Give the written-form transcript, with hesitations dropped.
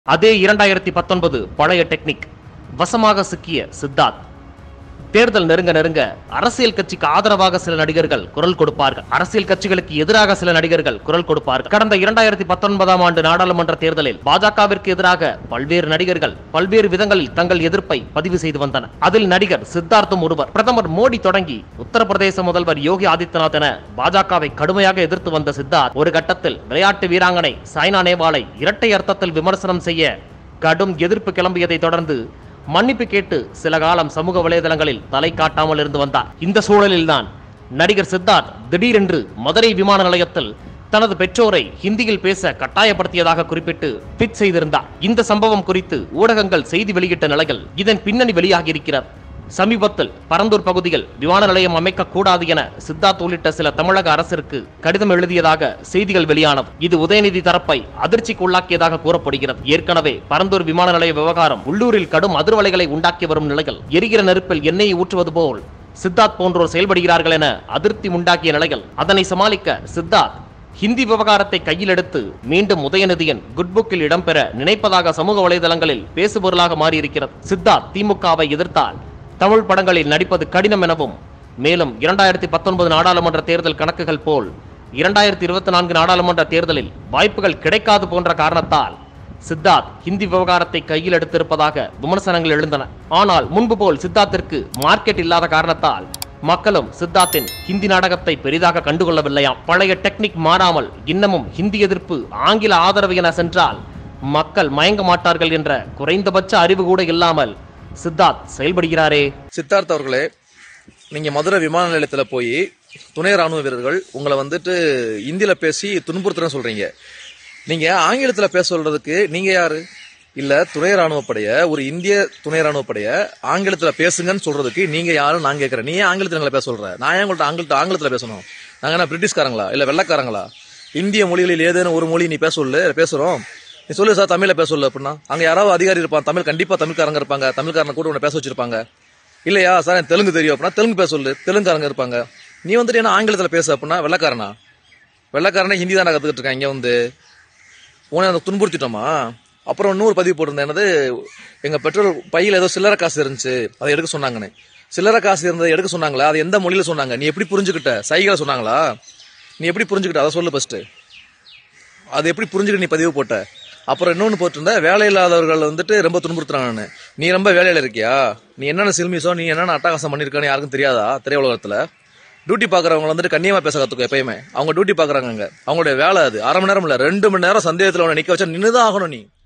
அதே 2019 பழைய டெக்னிக் வசமாக சிக்கிய சித்தார்த். தேர்தல் நெருங்க நெருங்க அரசியல் கட்சிக்கு ஆதரவாக சில நடிகர்கள் குரல் கொடுப்பார்கள், அரசியல் கட்சிகளுக்கு எதிராக சில நடிகர்கள் குரல் கொடுப்பார்கள். கடந்த 2019 ஆண்டு நாடாளுமன்ற தேர்தலில் பாஜகவிற்கு எதிராக பல்வேறு நடிகர்கள் பல்வேறு விதங்களில் தங்கள் எதிர்ப்பை பதிவு செய்து வந்தனர். அதில் நடிகர் சித்தார்த்தும் ஒருவர். பிரதமர் மோடி தொடங்கி உத்தரப்பிரதேச முதல்வர் யோகி ஆதித்யநாத் என பாஜகவை கடுமையாக எதிர்த்து வந்த சித்தார்த் ஒரு கட்டத்தில் விளையாட்டு வீராங்கனை சாய்னா நேவாலை இரட்டை அர்த்தத்தில் விமர்சனம் செய்ய கடும் எதிர்ப்பு கிளம்பியதை தொடர்ந்து மன்னிப்பு கேட்டு சில காலம் சமூக வலைதளங்களில் தலை காட்டாமல் இருந்து வந்தார். இந்த சூழலில்தான் நடிகர் சித்தார்த் திடீரென்று மதுரை விமான நிலையத்தில் தனது பெற்றோரை ஹிந்தியில் பேச கட்டாயப்படுத்தியதாக குறிப்பிட்டு ட்வீட் செய்திருந்தார். இந்த சம்பவம் குறித்து ஊடகங்கள் செய்தி வெளியிட்ட நிலையில் இதன் பின்னணி வெளியாகி இருக்கிறது. சமீபத்தில் பரந்தூர் பகுதியில் விமான நிலையம் அமைக்க கூடாது என சித்தார்த் உள்ளிட்ட சில தமிழக அரசிற்கு கடிதம் எழுதியதாக செய்திகள் வெளியானது. இது உதயநிதி தரப்பை அதிர்ச்சிக்கு உள்ளாக்கியதாக கூறப்படுகிறது. ஏற்கனவே பரந்தூர் விமான நிலைய விவகாரம் உள்ளூரில் கடும் அதிர்வலைகளை உண்டாக்கி வரும் நிலையில் எரிகிற நெருப்பில் எண்ணெயை ஊற்றுவது போல் சித்தார்த் போன்றோர் செயல்படுகிறார்கள் என அதிருப்தி உண்டாக்கிய நிலையில் அதனை சமாளிக்க சித்தார்த் ஹிந்தி விவகாரத்தை கையில் எடுத்து மீண்டும் உதயநிதியின் குட் புக்கில் இடம்பெற நினைப்பதாக சமூக வலைதளங்களில் பேசுபொருளாக மாறியிருக்கிறது. சித்தார்த் திமுகவை எதிர்த்தால் தமிழ் படங்களில் நடிப்பது கடினம் எனவும், மேலும் 2019 நாடாளுமன்ற தேர்தல் கணக்குகள் போல் 2024 நாடாளுமன்ற தேர்தலில் வாய்ப்புகள் கிடைக்காது போன்ற காரணத்தால் சித்தார்த் ஹிந்தி விவகாரத்தை கையில் எடுத்திருப்பதாக விமர்சனங்கள் எழுந்தன. ஆனால் முன்பு போல் சித்தார்த்திற்கு மார்க்கெட் இல்லாத காரணத்தால் மக்களும் சித்தார்த்தின் ஹிந்தி நாடகத்தை பெரிதாக கண்டுகொள்ளவில்லையாம். பழைய டெக்னிக் மாறாமல் இன்னமும் ஹிந்தி எதிர்ப்பு ஆங்கில ஆதரவு என சென்றால் மக்கள் மயங்க மாட்டார்கள் என்ற குறைந்தபட்ச அறிவு கூட இல்லாமல் சித்தார்த் செயல்படுகிறாரே. சித்தார்த் அவர்களே, நீங்க மதுரை விமான நிலையத்துல போய் துணை ராணுவ வீரர்கள் உங்களை இந்தியில பேசி துன்புறுத்துறேன்னு சொல்றீங்க. நீங்க ஆங்கிலத்துல பேச சொல்றதுக்கு நீங்க யாரு? இல்ல துணை ராணுவப்படைய ஒரு இந்திய துணை ராணுவப்படைய ஆங்கிலத்துல பேசுங்கன்னு சொல்றதுக்கு நீங்க யாரும் நான் கேட்கறேன். நீ ஏன் ஆங்கிலத்துல எங்களை பேச சொல்ற? நான் ஏன் உங்கள்ட்ட ஆங்கிலத்துல பேசணும்? நாங்க என்ன பிரிட்டிஷ்காரங்களா இல்ல வெள்ளக்காரங்களா? இந்திய மொழிகளில் ஏதேனும் ஒரு மொழி நீ பேசுறோம். நீ சொல்லு சார், தமிழ்ல பேச சொல்லு அப்படின்னா அங்க யாராவது அதிகாரி இருப்பான், தமிழ் கண்டிப்பா தமிழ்காரங்க இருப்பாங்க, தமிழ்காரனை கூட உன்னை பேச வச்சிருப்பாங்க. இல்லையா சார் எனக்கு தெலுங்கு தெரியும் அப்படின்னா தெலுங்கு பேச சொல்லு, தெலுங்குக்காரங்க இருப்பாங்க. நீ என்ன ஆங்கிலத்துல பேச அப்படின்னா வெள்ளக்காரனே ஹிந்தி தான் கத்துக்கிட்டு இருக்காங்க. உன்னை துன்புறுத்திட்டோமா? அப்புறம் இன்னொரு பதிவு போட்டிருந்தேன், என்னது எங்க பெட்ரோல் பையில ஏதோ சில்லறை காசு இருந்துச்சு, அதை எடுக்க சொன்னாங்கன்னு. சில்லறை காசு இருந்ததை எடுக்க சொன்னாங்களா? அது எந்த மொழியில சொன்னாங்க? நீ எப்படி புரிஞ்சுக்கிட்ட? சைகளை சொன்னாங்களா? நீ எப்படி புரிஞ்சுக்கிட்ட அதை சொல்லு ஃபர்ஸ்ட். அது எப்படி புரிஞ்சுக்கிட்டு நீ பதிவு போட்ட? அப்புறம் இன்னொன்னு போட்டிருந்த, வேலை இல்லாதவர்கள் ரொம்ப துன்புறுத்துறாங்கன்னு. நீ ரொம்ப வேலையில இருக்கியா? நீ என்னென்ன சில்மிசோ, நீ என்னென்ன அட்டகாசம் பண்ணிருக்கான்னு யாருக்கும் தெரியாதா? திரையுலகத்துல டியூட்டி பாக்குறவங்க கண்ணியமா பேச கத்துக்கும். எப்பயுமே அவங்க டியூட்டி பாக்குறாங்க, அவங்களுடைய வேலை அது. 1/2 மணி நேரம் இல்ல 2 மணி நேரம் சந்தேகத்துல நிக்க வச்சா நின்னுதான் ஆகணும். நீ